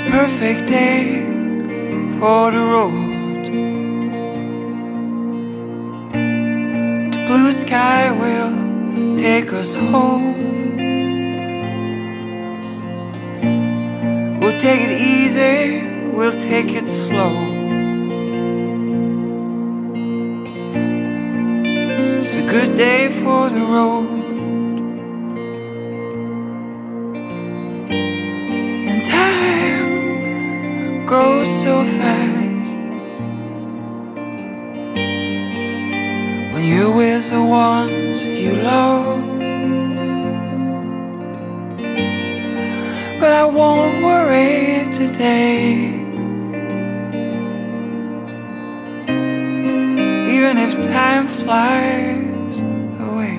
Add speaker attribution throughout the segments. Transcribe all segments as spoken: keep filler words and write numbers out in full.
Speaker 1: perfect day for the road. The blue sky will take us home. We'll take it easy, we'll take it slow. It's a good day for the road. And time goes so fast when you're with the ones you love. But I won't worry today, even if time flies away.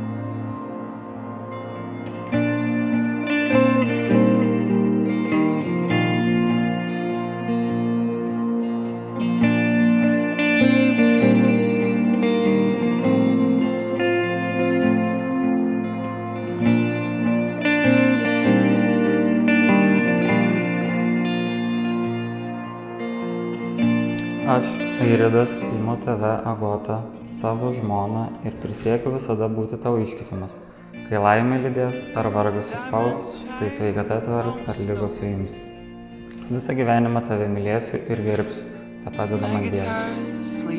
Speaker 2: Aš, Airidas, imu tave, Agotą, savo žmoną ir prisiekiu visada būti tau ištikimas. Kai laimė lydės ar vargas suspaus, kai sveikata atvers ar ligos suims. Visą gyvenimą tave mylėsiu ir gerbsiu, te padeda man Dievas.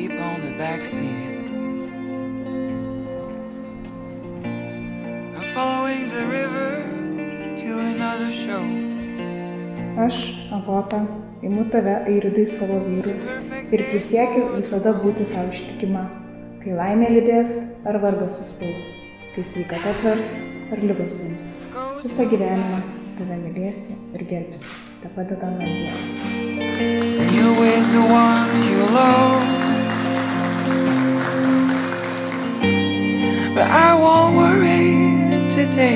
Speaker 3: Aš, Agota, imu tave, Airidai, savo vyru ir prisiekiu visada būti tau ištikima, kai laimė lydės ar vargas suspaus, kai sveikata atvers ar ligos suims. Visą gyvenimą tave mylėsiu ir gerbsiu, te padeda man Dievas.
Speaker 1: But I won't worry today,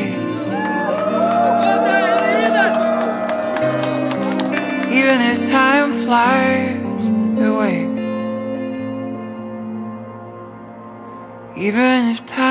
Speaker 1: even if time flies away. Even if time